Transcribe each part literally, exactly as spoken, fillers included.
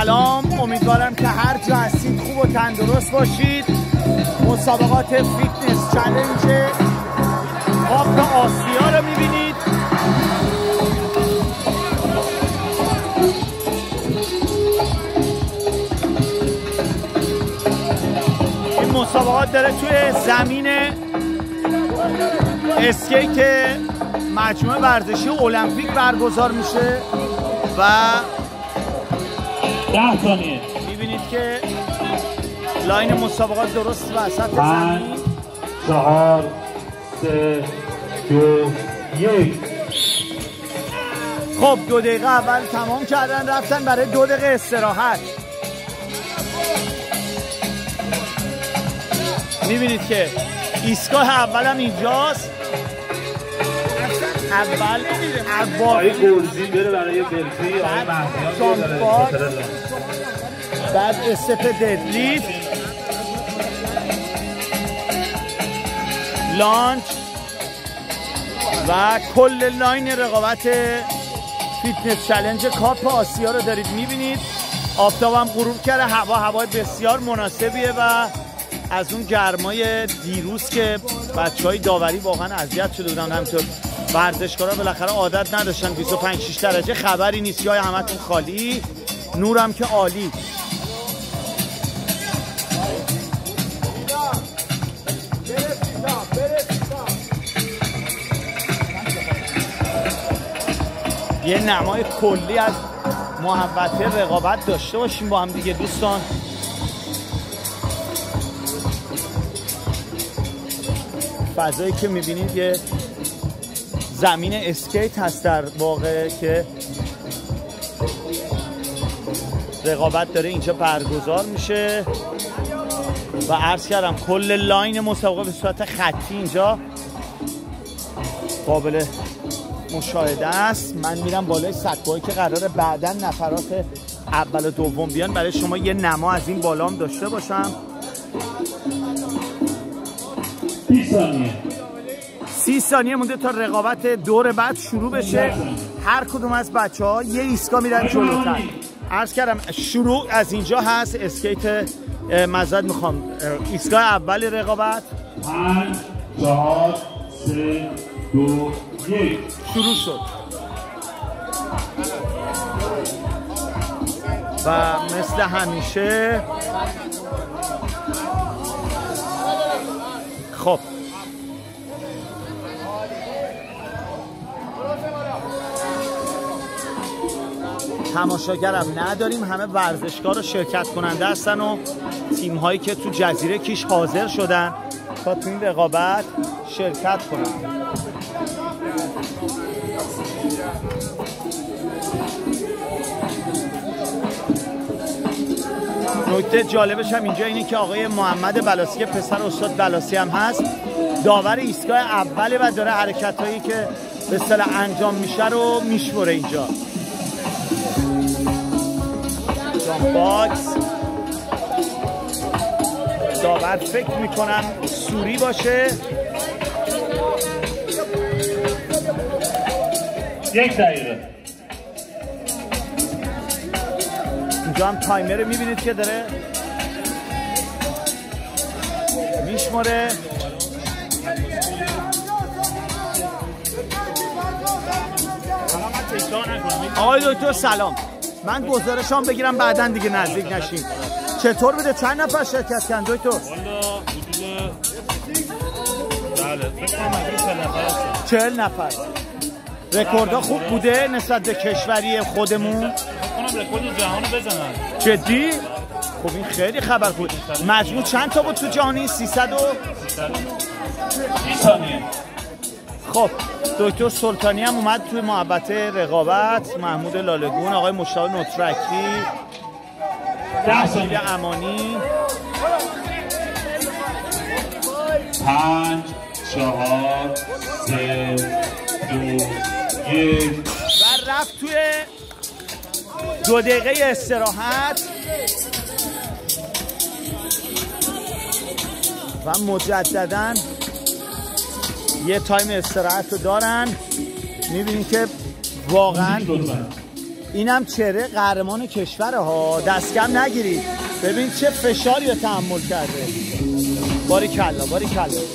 سلام، امیدوارم که هر جا هستید خوب و تندرست باشید. مسابقات فیتنس چالنج کاپ آسیا رو میبینید. این مسابقات داره توی زمین اسکیت مجموعه ورزشی المپیک برگزار میشه و ده ثانیه میبینید که لاین مسابقات درست وسط زمین. چهار سه دو یک. خب دو دقیقه اول تمام کردن، رفتن برای دو دقیقه استراحت. میبینید که ایستگاه اول هم اینجاست. اول آقای گلزی بره برای بلفی، آقای مهدیان بره برای بعد استپ ددلیفت، لانچ و کل لاین رقابت فیتنس چالنج کاپ آسیا رو دارید میبینید. آفتاب هم غروب کرده، هوا هوای بسیار مناسبیه و از اون گرمای دیروز که بچهای داوری واقعا اذیت شده بودن، همینطور ورزشکارا بالاخره عادت نداشتن بیست و پنج شش درجه خبری نیست. جای همتون خالی، نورم که عالی. یه نمای کلی از محوطه رقابت داشته باشیم با هم دیگه دوستان. فضایی که میبینید یه زمین اسکیت هست در واقع که رقابت داره اینجا برگزار میشه و عرض کردم کل لاین مسابقه به صورت خطی اینجا قابل مشاهده است. من میرم بالای سطوحایی که قراره بعداً نفرات اول و دوم بیان برای شما یه نما از این بالا هم داشته باشم. سی ثانیه سی ثانیه مونده تا رقابت دور بعد شروع بشه. هر کدوم از بچه ها یه ایستگاه میرن جلوتر. عرض کردم شروع از اینجا هست. اسکیت مزد میخوام ایستگاه اول رقابت. پنج چهار سه دو یک. شروع شد و مثل همیشه خب تماشاگرم نداریم، همه ورزشکار و شرکت کننده هستن و تیم هایی که تو جزیره کیش حاضر شدن تا تو این رقابت شرکت کنن. نکته جالبش هم اینجا اینه که آقای محمد بلاسی که پسر استاد بلاسی هم هست داور ایستگاه اوله و داره حرکت هایی که به اصطلاح انجام میشه رو میشمره اینجا. جامپ باکس داور فکر میکنم سوری باشه. یک دقیقه. اینجا هم تایمر رو میبینید که داره میشماره. آقای دکتر سلام، من گزارشام بگیرم بعدن دیگه نزدیک نشیم. چطور بوده؟ چند نفر شرکت کردن دکتر؟ والا حدود بله فکر کنم چهل نفر هستن. چهل نفر. رکوردها خوب بوده نسبت به کشوری خودمون؟ فکر کنم رکورد جهان بزنن. جدی؟ خب این خیلی خبر بود. مجموع چند تا بود تو جهانی؟ سیصد و سی ثانیه. خب دکتر سلطانی هم اومد توی محوطه رقابت، محمود لالگون، آقای مشتاق نطرکی، ده ثانیه. امانی. پنج چهار سه دو یک. و رفت توی دو دقیقه استراحت و مجدداً یه تایم استراحت رو دارن. میبینید که واقعا اینم چهره قهرمان کشور ها، دست کم نگیرید. ببین چه فشاری رو تحمل کرده. باریکلا باریکلا. این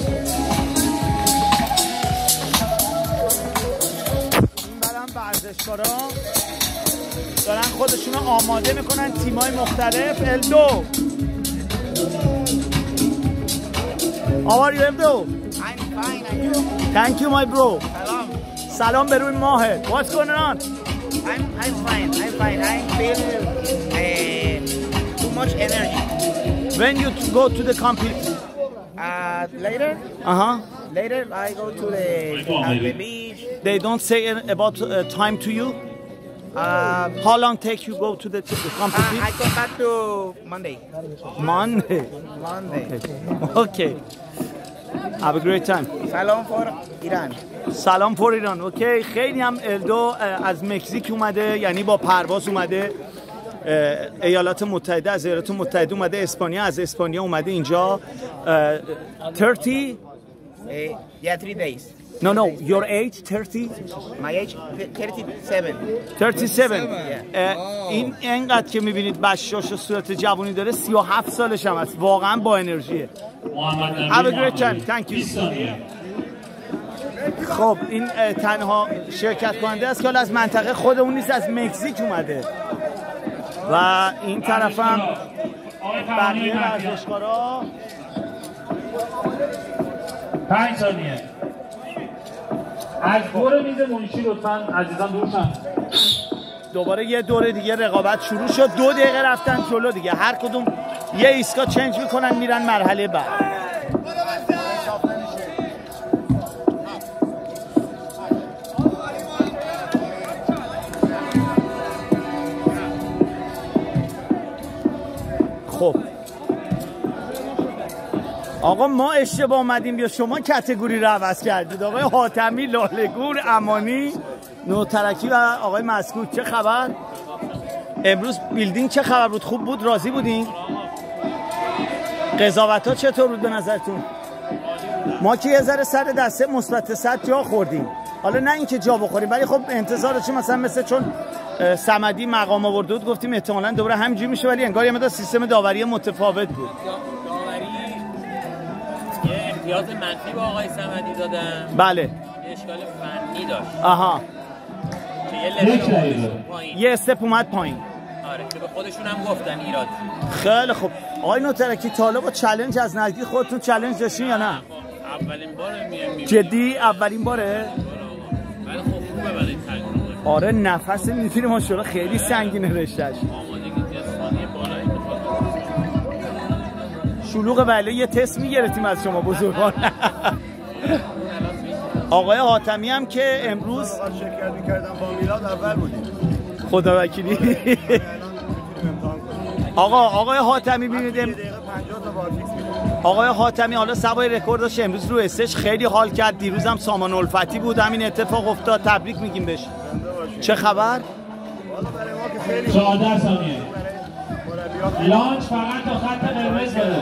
برام ورزشکارا دارن خودشون رو آماده میکنن، تیمای مختلف. الدو How are you, Eldo? I'm fine, and you? Thank you, my bro. Salam. سلام به روی ماهت. What's going on? I'm I'm fine. I'm fine. I feel uh, too much energy. When you go to the competition? Uh, later, Uh-huh. later I go to the, uh, the beach. They don't say about uh, time to you? Uh, How long take you go to the, to the uh, competition? I come back to Monday. Monday. Monday. Okay. Have a great time. Salam for Iran. سلام فور ایران. اوکی. خیلی هم الدو از مکزیک اومده، یعنی با پرواز اومده ایالات متحده، از ایالات متحده اومده اسپانیا، از اسپانیا اومده اینجا. thirty Uh, yeah, three days. No no your age thirty My age thirty-seven. thirty-seven. این اینقدر که میبینید بشاش و صورت جوانی داره، سی و هفت سالش هم هست، واقعا با انرژیه. Have a great time. Thank you. خب این تنها شرکت کننده است که حالا از منطقه خودمون نیست، از مکزیک اومده و این طرف هم بقیه ورزشکارا. پنج ثانیه از دور میز منشی لطفاً عزیزان دور شن. دوباره یه دوره دیگه رقابت شروع شد. دو دقیقه رفتن جلو دیگه، هر کدوم یه ایستگاه چنج میکنن میرن مرحله بعد. خب آقا ما اشتباه اومدیم یا شما کتگوری رو عوض کردید؟ آقای حاتمی، لاله‌گور، امانی، نوترکی و آقای مسکوت چه خبر؟ امروز بیلدینگ چه خبر بود؟ خوب بود؟ راضی بودین؟ قضاوت ها چطور بود به نظرتون؟ ما که یه ذره سر دسته مثبت صد جا خوردیم، حالا نه اینکه جا بخوریم ولی خب انتظار چه مثلا مثل چون صمدی مقام آورده بود گفتیم احتمالاً دوباره همینجوری میشه، ولی انگار یه مقدار سیستم داوری متفاوت بود. داوری یه امتیاز منفی به آقای صمدی دادن. بله. یه اشکال فنی داشت. آها. یه لول پایین. یه استپ اومد پایین. آره که به خودشون هم گفتن ایراد. خیلی خوب. آقای نوترکی تا حالا با چالش از نزدیک خودتون چالش داشتین یا نه؟ اولین باره میام. جدی اولین باره؟ ولی خب خوبه برای تجربه. آره نفس میتونی ماشاءالله خیلی سنگینه رشتهش. آمادگی جسمانی بالایی میخواد. شلوغ بله یه تست میگرفتیم از شما بزرگان. آقای حاتمی هم که امروز شرکت می‌کردم با میلاد اول بودیم. خدا وکیلی. آقا آقای حاتمی ببینید آقای حاتمی حالا سوای رکوردش امروز رو استش خیلی حال کرد. دیروز هم سامان الفتی بود، همین اتفاق افتاد. تبریک میگیم بهش. چه خبر؟ چهارده ثانیه لانچ فقط تا خط قرمز بده.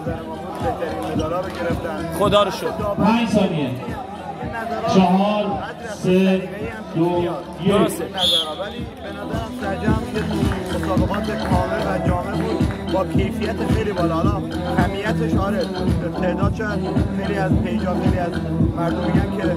خدا رو شکر. پنج ثانیه چهار سه دو یک. درسته. ولی به نظرم سرجم که مسابقات کامل و جامع بود با کیفیت خیلی بالا. حالا کمیتش آره تعداد شاید خیلی از پیجا خیلی از مردم میگن که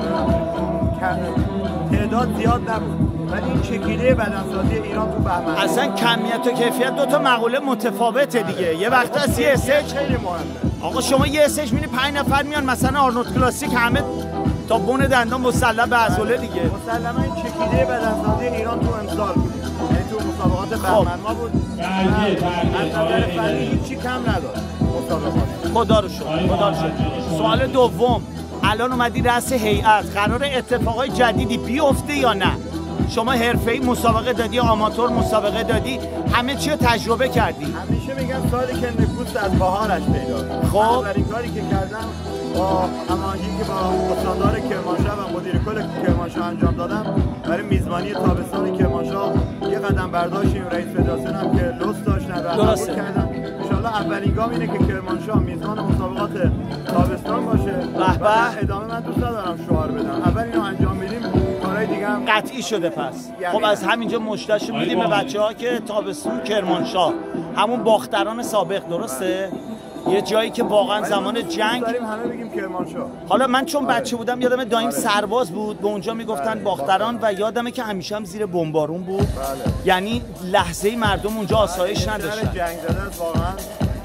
تعداد زیاد نبود، ولی این چکیده بدنسازی ایران تو بهمن اصلا کمیت و کیفیت دو تا مقوله متفاوته دیگه. یه وقت از یه استیج خیلی مهمه. آقا شما یه استیج می‌بینی پنج نفر میان مثلا آرنولد کلاسیک همه تا بون دندان مسلح به عضله دیگه. مسلما این چکیده بدنسازی ایران تو امسال بود، یعنی تو مسابقات بهمن ما بود. برگه برگه فنی هیچی کم نداشت مسابقات. خدا رو شکر. خدا رو شکر. سوال دوم، الان اومدی رأس هیئت، قرار اتفاقای جدیدی بیفته یا نه؟ شما حرفه‌ای مسابقه دادی، آماتور مسابقه دادی، همه چی رو تجربه کردی. همیشه میگن سالی که نکوست از بهارش پیدا. خب اولین کاری که کردم با هماهنگی که با استاندار کرمانشاه و مدیر کل کرمانشاه انجام دادم برای میزبانی تابستان کرمانشاه یه قدم برداشتیم. رئیس فدراسیون هم که لطف داشتن و قبول کردن. ان شاءالله اولین گام اینه که کرمانشاه میزبان مسابقات تابستان باشه. به به. ادامه من دوست ندارم شعار بدم. اول اینو انجام میدیم، کارهای جای دیگه هم قطعی شده پس. خب از همینجا مشتاشو میدیم به بچه‌ها که تابستون کرمانشاه همون باختران سابق درسته؟ یه جایی که واقعا زمان جنگ داریم همه بگیم کرمانشاه. حالا من چون بچه بودم یادم دایم سرباز بود به اونجا میگفتن باختران و یادمه که همیشه هم زیر بمبارون بود. بله. یعنی لحظه‌ای مردم اونجا آسایش نداشتن. جنگ زده است واقعا.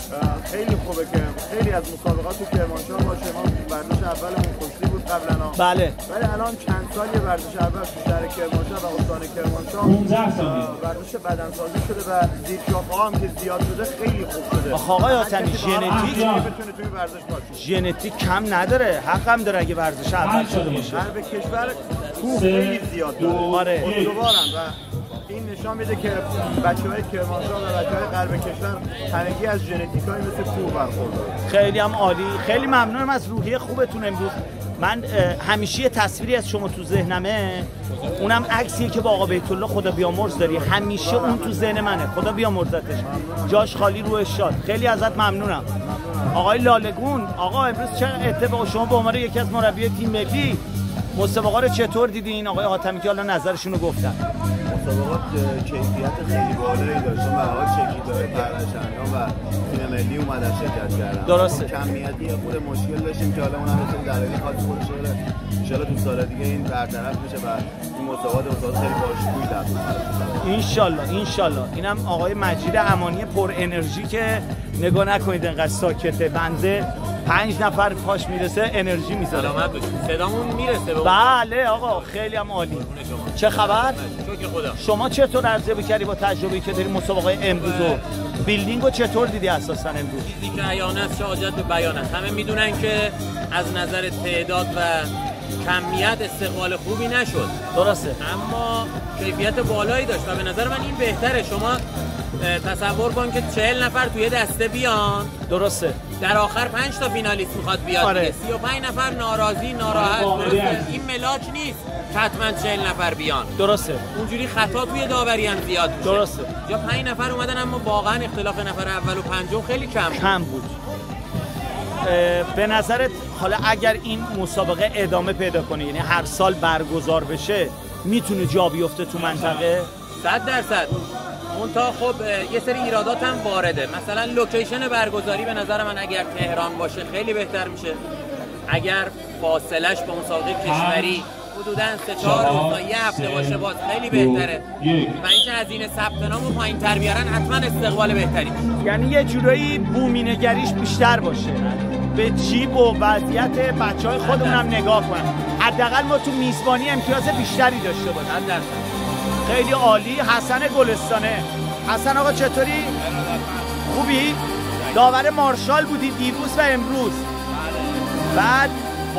خیلی خوبه که خیلی از مسابقات تو کرمانشاه باشه. ما ورزش اولمون کشتی بود قبلا. بله. ولی الان چند سال یه ورزش اول تو شهر کرمانشاه و استان کرمانشاه ورزش بدنسازی شده و زیرشاخه‌ها هم که زیاد شده خیلی خوب شده. آقای آتمی ژنتیک بتونه توی ورزش باشه. ژنتیک کم نداره. حق هم داره اگه ورزش اول شده باشه. هر به کشور کوه خیلی زیاد داره. آره. استوارن و این نشان میده که بچه‌های کرمانشاه و بچه‌های غرب کشور همگی از ژنتیکایی مثل کوه برخوردارن. خیلی هم عالی. خیلی ممنونم از روحیه خوبتون امروز. من همیشه یه تصویری از شما تو ذهنمه، اونم عکسیه که با آقا بیت الله خدا بیامرز داری. همیشه اون تو ذهن منه. خدا بیامرزتش. جاش خالی روش شاد. خیلی ازت ممنونم. آقای لالگون، آقا امروز چه اتفاقی شما به عنوان یکی از مربی تیم ملی مسابقه رو چطور دیدین؟ آقای حاتمی که حالا نظرشون رو گفتن. مسابقات کیفیت خیلی بالایی داشت و آقای شکیبایی پرچم‌دان و تیم ملی اومدن شرکت کردن. درسته. کمیتی یه خورده مشکل داشتیم که حالا اونم مثل دلایل خاص خودش داره. ان شاءالله تو سال دیگه این برطرف میشه و این مسابقات مسابقات خیلی باشکوهی در میاد. ان شاءالله ان شاءالله. اینم آقای مجید امانی پر انرژی که نگاه نکنید انقدر ساکته. بنده پنج نفر پاش میرسه انرژی میذاره. سلامت باشید. صدامون میرسه به بله آقا خیلی هم عالی. چه خبر؟ شکر خدا. شما چطور ارزیابی کردی با تجربه‌ای که داری مسابقه امروز و بیلدینگ رو چطور دیدی اساسا امروز؟ چیزی که عیان است چه حاجت به بیان است. همه میدونن که از نظر تعداد و کمیت استقبال خوبی نشد. درسته. اما کیفیت بالایی داشت و به نظر من این بهتره. شما تصور کن که چهل نفر توی دسته بیان. درسته. در آخر پنج تا فینالیست میخواد بیاد. آره. سی و پنج نفر ناراضی ناراحت. این ملاک نیست حتما چهل نفر بیان. درسته. اونجوری خطا توی داوری هم زیاد میشه. درسته. یا پنج نفر اومدن اما واقعا اختلاف نفر اول و پنجم خیلی کم بود. کم بود. به نظرت حالا اگر این مسابقه ادامه پیدا کنه، یعنی هر سال برگزار بشه، میتونه جا بیفته تو منطقه؟ صد درصد. منتها خب یه سری ایرادات هم وارده. مثلا لوکیشن برگزاری به نظر من اگر تهران باشه خیلی بهتر میشه. اگر فاصلش با مسابقه کشوری حدوداً سه چهار روز تا یه هفته باشه باز خیلی بهتره. و اینکه هزینه ثبت نام رو پایین‌تر بیارن حتما استقبال بهتری. یعنی یه جورایی بومینگریش بیشتر باشه. به جیب و وضعیت بچهای خودمون هم نگاه کنن. حداقل ما تو میزبانی امتیاز بیشتری داشته باشیم. خیلی عالی. حسن گلستانه. حسن آقا چطوری؟ خوبی؟ داور مارشال بودی دیروز و امروز. بعد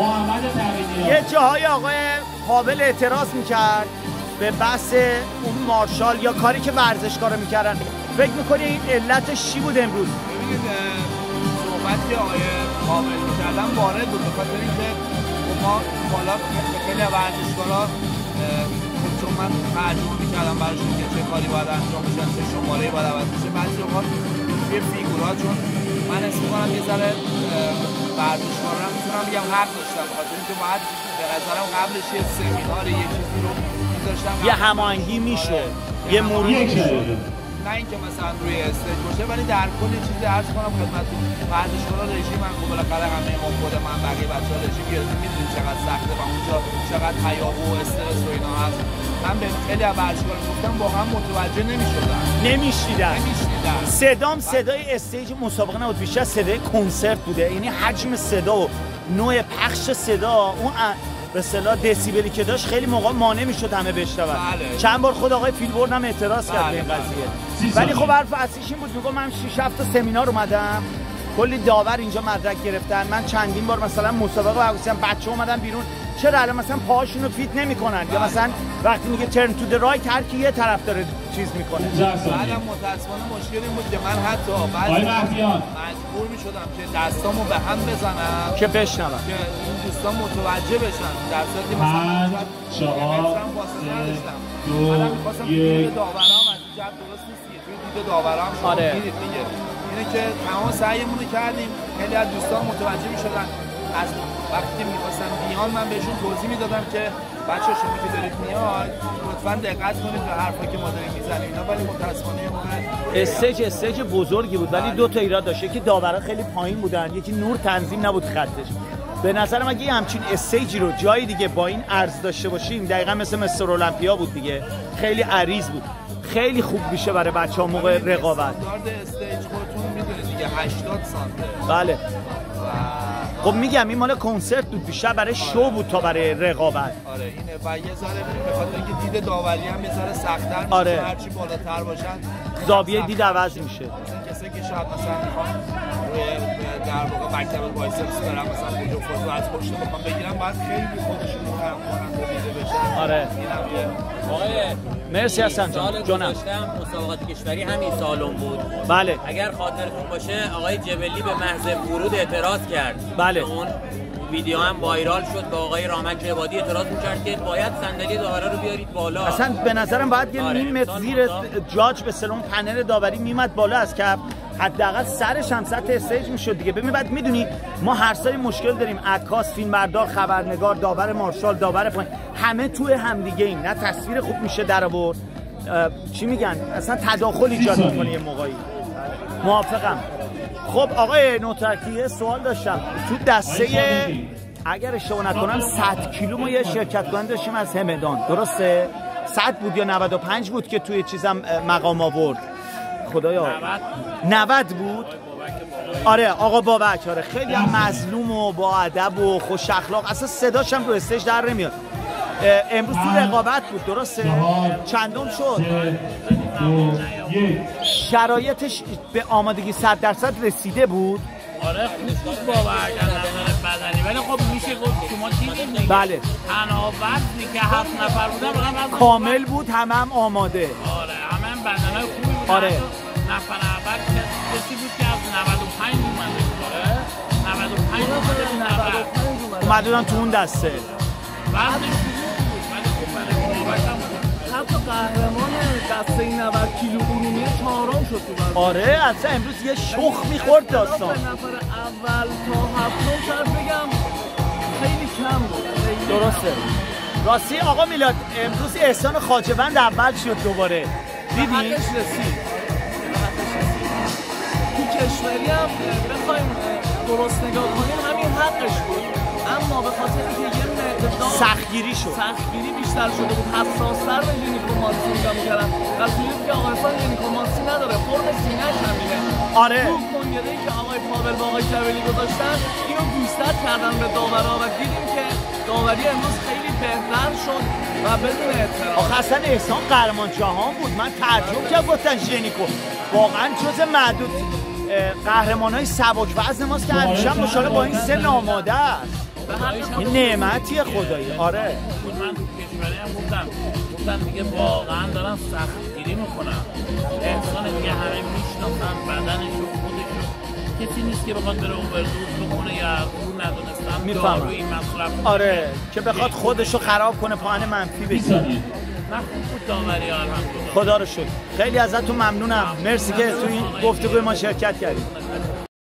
یه جاهای آقای قابل اعتراض میکرد به بحث اون مارشال یا کاری که ورزشکارا میکردن. فکر میکنی این علتش چی بود امروز؟ ببینید صحبت که آقای قابل میکردن وارد بود، به خاطر اینکه ما بالا خیلی ورزشکارا چون من ترجمه میکردم براشون که چه کاری باید انجام بشه، چه شماره باید عوض بشه، بعضی اوقات توی فیگورها چون من اسم میکنم یه ذره ورزشکارا میتونم بگم حق داشتم، بخاطر اینکه باید به نظرم قبلش یه سمینار یه چیزی رو میذاشتم یه هماهنگی میشد، یه مرور میشد، نه اینکه مثلا روی استیج باشه. ولی در کل چیزی عرض کنم خدمتتون ورزشکارا رژیم من خب بالاخره همه ما خود من بقیه بچه‌ها رژیم گرفتیم، میدونید چقدر سخته و اونجا چقدر هیاهو و استرس و اینا هست. من به خیلی از ورزشکارا گفتم واقعا متوجه نمی‌شدن، نمی‌شنیدن. نمی‌شنیدن. صدام صدای استیج مسابقه نبود، بیشتر صدای کنسرت بوده. یعنی حجم صدا و نوع پخش صدا اون به اصطلاح دسیبلی که داشت خیلی موقع مانع میشد همه بشنون. بله. چند بار خود آقای فیلبورن هم اعتراض کرد به این قضیه. ولی خب حرف اصلیش این بود، میگم من شش هفت تا سمینار اومدم، کلی داور اینجا مدرک گرفتن، من چندین بار مثلا مسابقه برگزار کردم، بچه‌ها اومدن بیرون چرا الان مثلا پاهاشون رو فیت نمی‌کنن، یا مثلا وقتی میگه ترن تو د رایت هر کی یه طرف داره چیز میکنه. بعدم متأسفانه مشکل این بود که من حتی بعضی مجبور می‌شدم که دستامو به هم بزنم که بشنون، که این دوستان متوجه بشن، در صورتی مثلا چهار نداشتم. منم می‌خواستم دید داورام از این جهت درست نیست، توی دید داورام شما می‌دید دیگه. اینه که تمام سعیمون رو کردیم، خیلی از دوستان متوجه می‌شدن، از وقتی می‌خواستن بیان من بهشون توضیح می‌دادم که بچه شما که دارید میاد لطفاً دقت کنید به حرفی که ما داریم میزنیم اینا، ولی متأسفانه موقع استیج استیج بزرگی بود ولی دو تا ایراد داشت که داورا خیلی پایین بودن، یکی نور تنظیم نبود خطش. به نظرم اگه همچین استیجی رو جای دیگه با این عرض داشته باشیم دقیقاً مثل مستر المپیا بود دیگه، خیلی عریض بود، خیلی خوب میشه برای بچه‌ها موقع رقابت. استاندارد استیج خودتون میدونید دیگه هشتاد سانته. بله. خب میگم این مال کنسرت بود، بیشتر برای شو بود تا برای رقابت. آره اینه و یه ذره به خاطر اینکه دید داوری هم یه ذره سخت‌تر میشه. آره. هرچی بالاتر باشن زاویه دید عوض میشه. کسایی که شاید مثلا میخوان روی در واقع مکتب بایسپس برن مثلا ویدیو فوتو از پشت بخوام بگیرن باید خیلی خودشون رو هم کنن دیده بشن. آره. اینم یه آقای مرسی حسن جان. جانم. مسابقات کشوری همین سالن بود. بله. اگر خاطرتون باشه آقای جبلی به محض ورود اعتراض کرد. بله. اون ویدیو هم وایرال شد، به آقای رامک عبادی اعتراض می‌کرد که باید صندلی داوره رو بیارید بالا. اصلا به نظرم باید یه آره. نیم متر زیر جاج به سلون پنل داوری میمد بالا از کف، حداقل سرش هم سطح استیج میشد دیگه. ببین بعد میدونی ما هر سری مشکل داریم، عکاس، فیلمبردار، خبرنگار، داور مارشال، داور پایین، همه توی همدیگه این نه تصویر خوب میشه در آورد، چی میگن اصلا تداخل ایجاد میکنه یه موقعی. موافقم. خب آقای نوترکی سوال داشتم، تو دسته اگر اشتباه نکنم صد کیلو ما یه شرکت کننده داشتیم از همدان، درسته؟ صد بود یا نود و پنج بود که توی چیزم مقام آورد؟ خدایا نود بود. آره آقا بابک، آره خیلی هم مظلوم و با ادب و خوش اخلاق، اصلا صداش هم رو استیج در نمیاد. امروز تو رقابت بود، درسته؟ چندم شد؟ شرایطش به آمادگی صد درصد رسیده بود؟ آره خوب بود بابک از نظر بدنی، ولی خب میشه گفت شما دیدید. بله. تنها وقتی که هفت نفر بودن واقعا کامل بود، همه هم آماده. آره همه هم بدنای خوبی بودن. آره. نفر اول کسی بود که از نود و پنج اومده بود. آره نود و پنج اومده بود. اومدن تو اون دسته. وقتش بود ولی خب برای بابک هم حتی قهرمان دسته نود کیلو ارومیه چهارم شد تو بازی. آره اصلا امروز یه شخ میخورد داستان. نفر اول تا هفتم شاید بگم خیلی کم بود. درسته. راستی آقا میلاد امروز احسان خواجه‌وند اول شد دوباره. دیدی؟ حقش رسید. تو کشوری هم بخوایم درست نگاه کنیم همین حقش بود. اما به خاطر اینکه یه مقدار سختگیری شد. سختگیری بیشتر شده بود، حساس‌تر به ژینیکوماستی نگاه می‌کردن. در صورتی که آقای احسان ژینیکوماستی نداره، فرم سینه‌اش همینه. آره. تو کنگره‌ای که آقای پاول با آقای جبلی گذاشتن، اینو گوشزد کردن به داورا و دیدیم که داوری امروز خیلی بهتر شد و بدون احترام. آخه اصلا احسان قهرمان جهان بود، من تعجب کردم گفتن ژینیکو. واقعا جز معدود قهرمان‌های سبک وزن ماست که همیشه هم مشاله با این سن آماده است. این نعمتیه خدایی. آره من تو کشوری هم گفتم گفتم دیگه واقعا دارن سختگیری میکنن. انسان دیگه همه میشناسن بدنش و خودش، کسی نیست که بخواد بره اووردوز بکنه یا رو ندونستم دارویی مصرف. آره که بخواد خودشو خراب کنه، پاهن منفی بگیره. نه خوب بود داوری ها الحمدلله. خدا رو شکر. خیلی ازتون ممنونم. مرسی که تو این گفتگوی ما شرکت کردید.